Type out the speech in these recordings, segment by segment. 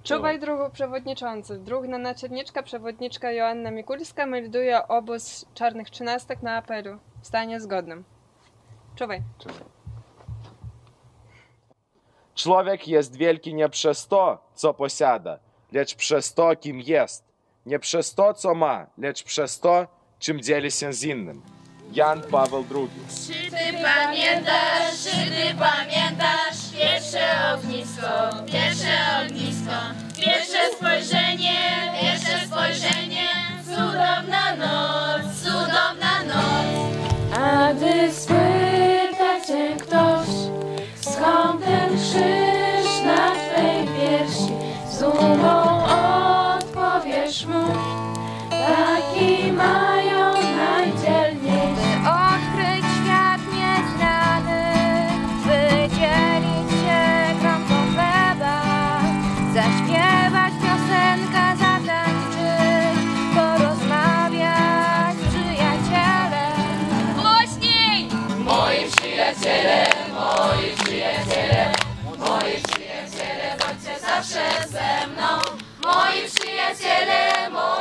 Czuwaj, druhu przewodniczący. Druhna naczelniczka, przewodniczka Joanna Mikulska melduje obóz czarnych trzynastek na apelu w stanie zgodnym. Czuwaj. Człowiek jest wielki nie przez to, co posiada, lecz przez to, kim jest. Nie przez to, co ma, lecz przez to, czym dzieli się z innym. Jan Paweł II. Czy ty pamiętasz pierwsze ognisko, pierwsze spojrzenie, cudowna noc. A gdy spyta cię ktoś, skąd ten krzyż na twej piersi, z dumą odpowiesz mu, taki mają najdzielniejszy. Odkryć świat nieznany, wydzielić się kromką chleba, zaśpiewać piosenkę, zatańczyć, porozmawiać z przyjacielem. Głośniej! Moi przyjaciele, bądźcie zawsze ze mną. Moi przyjaciele.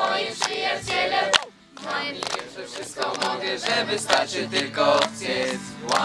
Że wszystko mogę, że wystarczy tylko chcieć.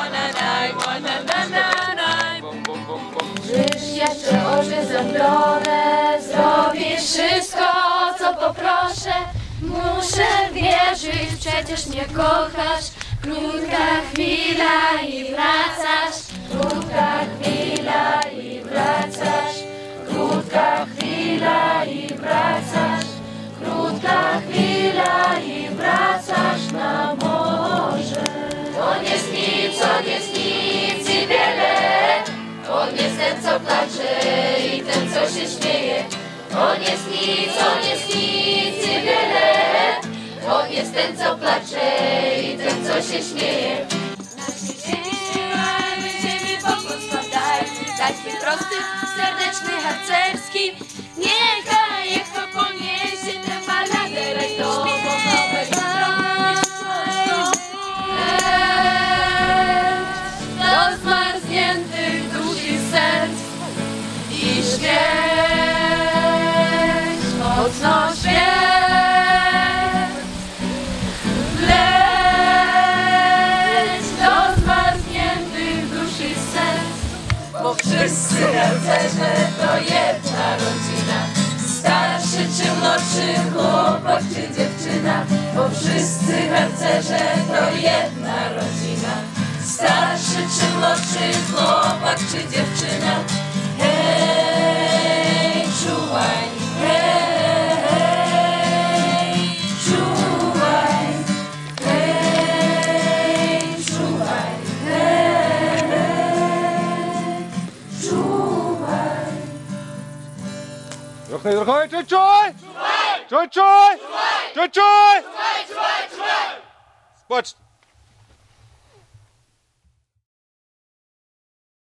Żyć jeszcze oczy zamglone, zrobię wszystko, co poproszę. Muszę wierzyć, przecież mnie kochasz. Krótka chwila i wracasz. Krótka chwila i wracasz. Krótka chwila i wracasz. Krótka chwila i wracasz na morze. On jest nic i wiele. On jest ten, co placze i ten, co się śmieje. On jest nic i wiele. On jest ten, co placze i ten, co się śmieje. Nasz śpiewajmy Ciebie pokłon składajmy, taki prosty, serdeczny, harcerski. Niechaj echo poniesie tę balladę rajdową. Do zmarzniętych dusz i serc i świeć, mocno świeć. Bo wszyscy harcerze to jedna rodzina. Starszy czy młodszy chłopak czy dziewczyna. Bo wszyscy harcerze to jedna rodzina. Starszy czy młodszy chłopak czy dziewczyna. Hej, czuwaj, czuwaj, czuwaj, Trochę, czuj! Czuj! Spocz!